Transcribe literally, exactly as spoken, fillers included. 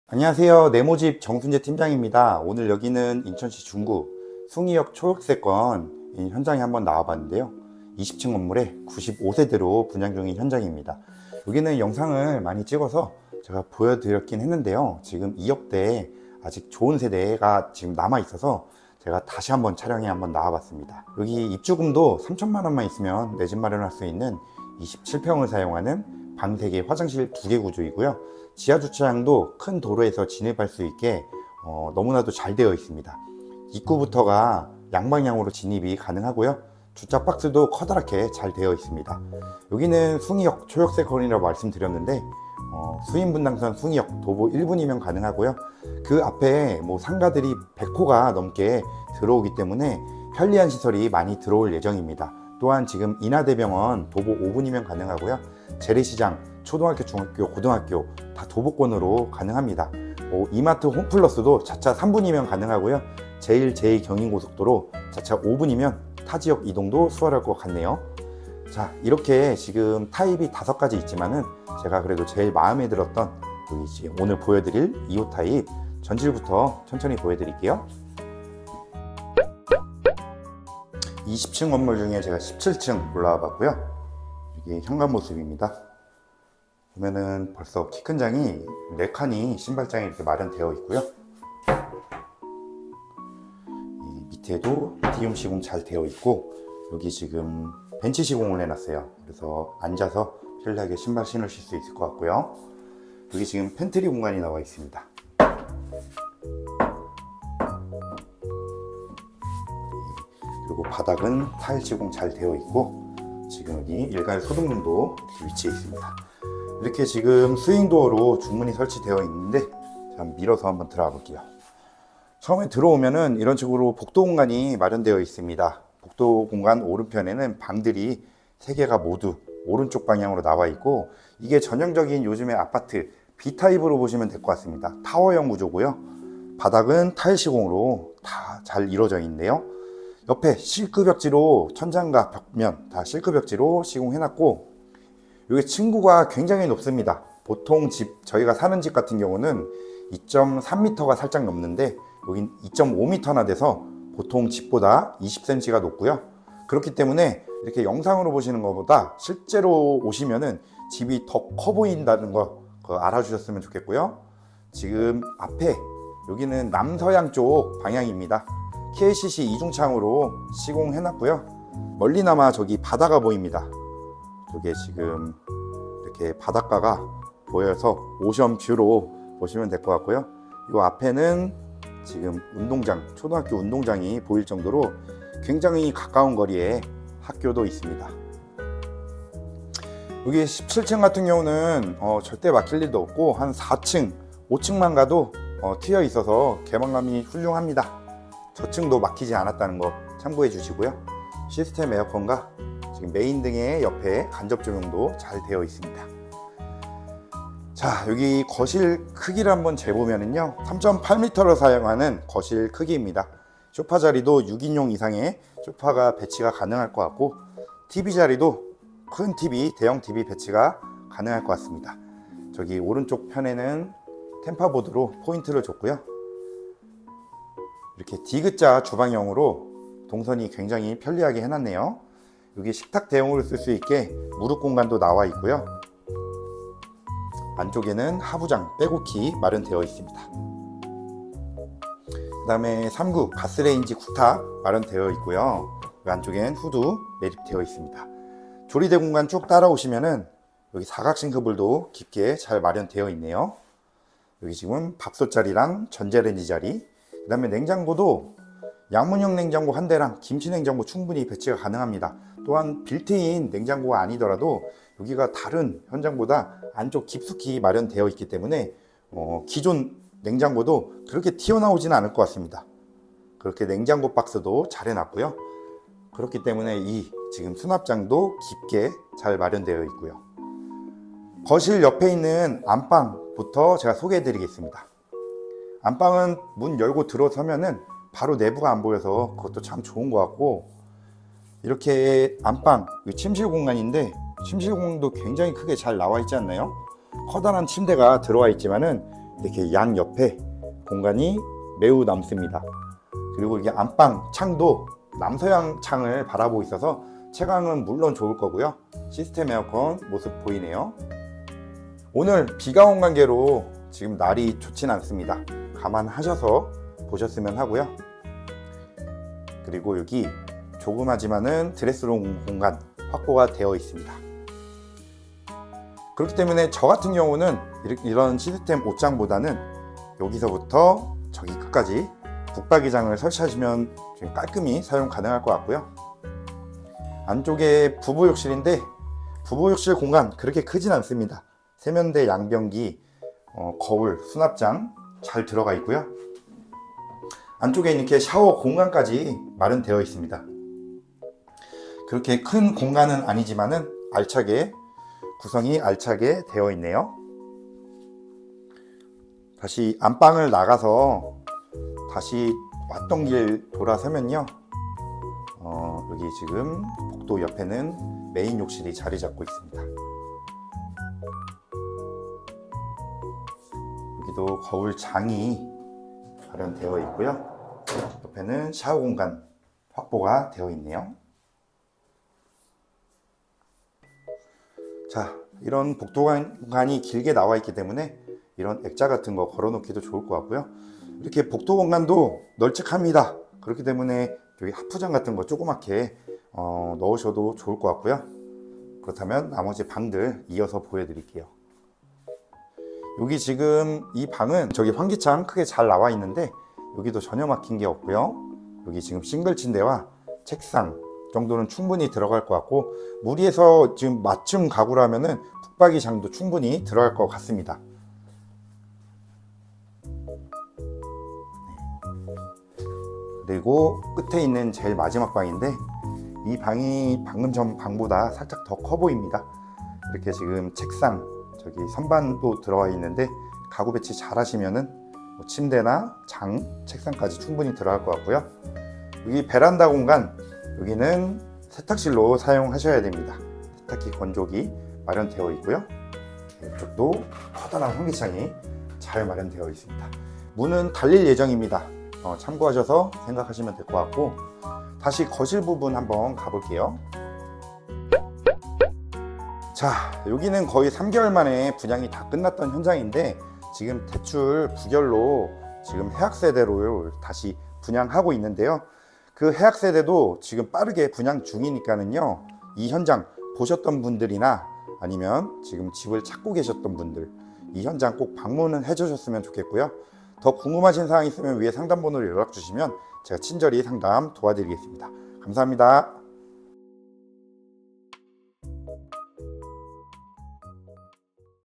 안녕하세요. 네모집 정순재 팀장입니다. 오늘 여기는 인천시 중구 숭이역 초역세권 현장에 한번 나와봤는데요. 이십 층 건물에 구십오 세대로 분양 중인 현장입니다. 여기는 영상을 많이 찍어서 제가 보여드렸긴 했는데요. 지금 이억대에 아직 좋은 세대가 지금 남아 있어서 제가 다시 한번 촬영에 한번 나와봤습니다. 여기 입주금도 삼천만 원만 있으면 내 집 마련할 수 있는 이십칠 평을 사용하는 방 세 개, 화장실 두 개 구조이고요. 지하 주차장도 큰 도로에서 진입할 수 있게 어, 너무나도 잘 되어 있습니다. 입구부터가 양방향으로 진입이 가능하고요. 주차 박스도 커다랗게 잘 되어 있습니다. 여기는 숭이역 초역세권이라고 말씀드렸는데 어, 수인분당선 숭이역 도보 일 분이면 가능하고요. 그 앞에 뭐 상가들이 백 호가 넘게 들어오기 때문에 편리한 시설이 많이 들어올 예정입니다. 또한 지금 인하대병원 도보 오 분이면 가능하고요. 재래시장, 초등학교, 중학교, 고등학교 다 도보권으로 가능합니다. 뭐 이마트 홈플러스도 자차 삼 분이면 가능하고요. 제일, 제이 경인고속도로 자차 오 분이면 타 지역 이동도 수월할 것 같네요. 자, 이렇게 지금 타입이 다섯 가지 있지만은 제가 그래도 제일 마음에 들었던 여기 지금 오늘 보여드릴 이 호 타입 전실부터 천천히 보여드릴게요. 이십 층 건물 중에 제가 십칠 층 올라와 봤고요. 이게 현관 모습입니다. 보면은 벌써 키 큰 장이 네 칸이 신발장이 이렇게 마련되어 있고요. 이 밑에도 D용 시공 잘 되어 있고, 여기 지금 벤치 시공을 해놨어요. 그래서 앉아서 편리하게 신발 신으실 수 있을 것 같고요. 여기 지금 팬트리 공간이 나와 있습니다. 그리고 바닥은 타일 시공 잘 되어 있고, 지금 여기 일괄 소등등도 위치해 있습니다. 이렇게 지금 스윙도어로 중문이 설치되어 있는데 한번 밀어서 한번 들어가 볼게요. 처음에 들어오면은 이런 식으로 복도 공간이 마련되어 있습니다. 복도 공간 오른편에는 방들이 세 개가 모두 오른쪽 방향으로 나와 있고, 이게 전형적인 요즘의 아파트 B타입으로 보시면 될 것 같습니다. 타워형 구조고요. 바닥은 타일 시공으로 다 잘 이루어져 있네요. 옆에 실크 벽지로 천장과 벽면 다 실크 벽지로 시공해놨고, 여기 층고가 굉장히 높습니다. 보통 집, 저희가 사는 집 같은 경우는 이 점 삼 미터가 살짝 넘는데 여긴 이 점 오 미터나 돼서 보통 집보다 이십 센티미터가 높고요. 그렇기 때문에 이렇게 영상으로 보시는 것보다 실제로 오시면은 집이 더 커 보인다는 거 알아주셨으면 좋겠고요. 지금 앞에 여기는 남서양 쪽 방향입니다. 케이씨씨 이중창으로 시공해놨고요. 멀리나마 저기 바다가 보입니다. 이게 지금 이렇게 바닷가가 보여서 오션뷰로 보시면 될 것 같고요. 이 앞에는 지금 운동장, 초등학교 운동장이 보일 정도로 굉장히 가까운 거리에 학교도 있습니다. 여기 십칠 층 같은 경우는 어, 절대 막힐 일도 없고 한 사 층, 오 층만 가도 어, 트여 있어서 개방감이 훌륭합니다. 저층도 막히지 않았다는 거 참고해 주시고요. 시스템 에어컨과 지금 메인 등의 옆에 간접 조명도 잘 되어 있습니다. 자, 여기 거실 크기를 한번 재보면은요, 삼 점 팔 미터로 사용하는 거실 크기입니다. 소파 자리도 육 인용 이상의 소파가 배치가 가능할 것 같고, 티비 자리도 큰 티비, 대형 티비 배치가 가능할 것 같습니다. 저기 오른쪽 편에는 템파보드로 포인트를 줬고요. 이렇게 디귿자 주방형으로 동선이 굉장히 편리하게 해놨네요. 여기 식탁 대용으로 쓸 수 있게 무릎 공간도 나와 있고요. 안쪽에는 하부장, 빼곡히 마련되어 있습니다. 그 다음에 삼 구 가스레인지 국탑 마련되어 있고요. 그 안쪽엔 후드 매립되어 있습니다. 조리대 공간 쭉 따라오시면은 여기 사각 싱크볼도 깊게 잘 마련되어 있네요. 여기 지금 밥솥 자리랑 전자레인지 자리, 그 다음에 냉장고도 양문형 냉장고 한 대랑 김치 냉장고 충분히 배치가 가능합니다. 또한 빌트인 냉장고가 아니더라도 여기가 다른 현장보다 안쪽 깊숙이 마련되어 있기 때문에 어, 기존 냉장고도 그렇게 튀어나오지는 않을 것 같습니다. 그렇게 냉장고 박스도 잘 해놨고요. 그렇기 때문에 이 지금 수납장도 깊게 잘 마련되어 있고요. 거실 옆에 있는 안방부터 제가 소개해 드리겠습니다. 안방은 문 열고 들어서면은 바로 내부가 안 보여서 그것도 참 좋은 것 같고, 이렇게 안방, 침실 공간인데 침실 공간도 굉장히 크게 잘 나와 있지 않나요? 커다란 침대가 들어와 있지만은 이렇게 양 옆에 공간이 매우 남습니다. 그리고 이게 안방 창도 남서양 창을 바라보고 있어서 채광은 물론 좋을 거고요. 시스템 에어컨 모습 보이네요. 오늘 비가 온 관계로 지금 날이 좋진 않습니다. 감안하셔서 보셨으면 하고요. 그리고 여기 조그마지만은 드레스룸 공간 확보가 되어 있습니다. 그렇기 때문에 저 같은 경우는 이런 시스템 옷장보다는 여기서부터 저기 끝까지 북박이장을 설치하시면 좀 깔끔히 사용 가능할 것 같고요. 안쪽에 부부 욕실인데 부부 욕실 공간 그렇게 크진 않습니다. 세면대, 양변기, 어, 거울, 수납장 잘 들어가 있고요. 안쪽에 이렇게 샤워 공간까지 마련되어 있습니다. 그렇게 큰 공간은 아니지만은 알차게 구성이 알차게 되어 있네요. 다시 안방을 나가서 다시 왔던 길 돌아서면요, 어, 여기 지금 복도 옆에는 메인 욕실이 자리 잡고 있습니다. 여기도 거울장이 마련되어 있고요. 옆에는 샤워 공간 확보가 되어 있네요. 자, 이런 복도 공간이 길게 나와 있기 때문에 이런 액자 같은 거 걸어 놓기도 좋을 것 같고요. 이렇게 복도 공간도 널찍합니다. 그렇기 때문에 여기 하프장 같은 거 조그맣게 어, 넣으셔도 좋을 것 같고요. 그렇다면 나머지 방들 이어서 보여드릴게요. 여기 지금 이 방은 저기 환기창 크게 잘 나와 있는데 여기도 전혀 막힌 게 없고요. 여기 지금 싱글 침대와 책상 정도는 충분히 들어갈 것 같고, 무리해서 지금 맞춤 가구라면은 북박이장도 충분히 들어갈 것 같습니다. 그리고 끝에 있는 제일 마지막 방인데 이 방이 방금 전 방보다 살짝 더 커 보입니다. 이렇게 지금 책상, 저기 선반도 들어와 있는데 가구 배치 잘 하시면은 뭐 침대나 장, 책상까지 충분히 들어갈 것 같고요. 여기 베란다 공간, 여기는 세탁실로 사용하셔야 됩니다. 세탁기 건조기 마련되어 있고요. 이쪽도 커다란 환기창이 잘 마련되어 있습니다. 문은 달릴 예정입니다. 어, 참고하셔서 생각하시면 될 것 같고, 다시 거실 부분 한번 가볼게요. 자, 여기는 거의 삼 개월 만에 분양이 다 끝났던 현장인데 지금 대출 부결로 지금 해약 세대로 다시 분양하고 있는데요. 그 해약 세대도 지금 빠르게 분양 중이니까는요, 이 현장 보셨던 분들이나 아니면 지금 집을 찾고 계셨던 분들, 이 현장 꼭 방문을 해 주셨으면 좋겠고요. 더 궁금하신 사항 있으면 위에 상담번호로 연락 주시면 제가 친절히 상담 도와드리겠습니다. 감사합니다.